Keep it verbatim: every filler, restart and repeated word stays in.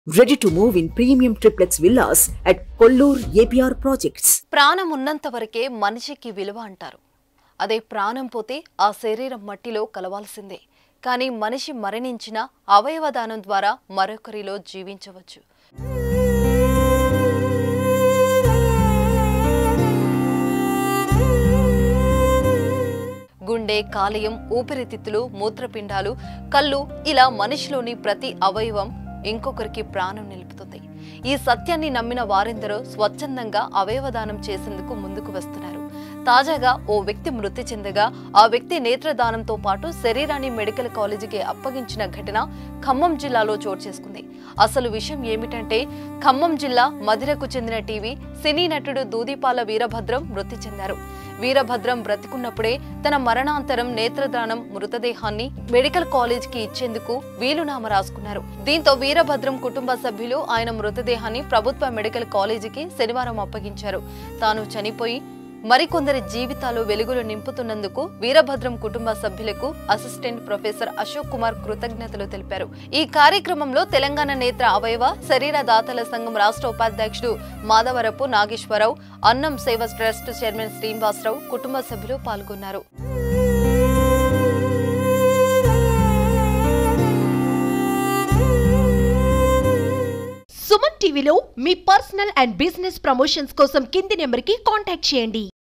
Ready to move in premium triplex villas at Kollur A P R projects. ప్రాణం ఉన్నంత వరకే మనిషికి విలువ అంటారు. అదే ప్రాణం పోతే ఆ శరీరం మట్టిలో కలవాల్సిందే. కానీ మనిషి మరణించిన అవయవదానం ద్వారా మరొకరిలో జీవించవచ్చు. గుండె, కాలేయం, ఊపిరితిత్తులు, మూత్రపిండాలు, కళ్ళు ఇలా మనిషిలోని ప్రతి అవయవం ఇంకొకరికి ప్రాణం నిలుపుతుంది. ఈ సత్యాన్ని నమ్మిన వారెందరో స్వచ్ఛందంగా అవయవదానం చేసేందుకు ముందుకు వస్తున్నారు. తాజాగా ఓ వ్యక్తి మృతి చెందగా ఆ వ్యక్తి నేత్రదానంతో పాటు శరీరాన్ని మెడికల్ కాలేజీకి అప్పగించిన ఘటన ఖమ్మం జిల్లాలో చోటు చేసుకుంది. అసలు విషయం ఏమిటంటే ఖమ్మం జిల్లా మధిరకు చెందిన టీవీ సినీ నటుడు దూదిపాల వీరభద్రం మృతి చెందారు. వీరభద్రం బ్రతికున్నప్పుడే తన మరణాంతరం నేత్రదానం మృతదేహాన్ని మెడికల్ కాలేజీకి ఇచ్చేందుకు వీలునామా రాసుకున్నారు. దీంతో వీరభద్రం కుటుంబ సభ్యులు ఆయన మృతదేహాన్ని ప్రభుత్వ మెడికల్ కాలేజీకి శనివారం అప్పగించారు. తాను చనిపోయి మరికొందరి జీవితాలు వెలుగులు నింపుతున్నందుకు వీరభద్రం కుటుంబ సభ్యులకు అసిస్టెంట్ ప్రొఫెసర్ అశోక్ కుమార్ కృతజ్ఞతలు తెలిపారు. ఈ కార్యక్రమంలో తెలంగాణ నేత్ర అవయవ శరీర దాతల సంఘం రాష్ట్ర ఉపాధ్యక్షుడు మాధవరపు నాగేశ్వరరావు, అన్నం సేవ ట్రస్ట్ చైర్మన్ శ్రీనివాసరావు కుటుంబ సభ్యులు పాల్గొన్నారు. సుమన్ టీవీలో మీ పర్సనల్ అండ్ బిజినెస్ ప్రమోషన్స్ కోసం కింది నెంబర్కి కాంటాక్ట్ చేయండి.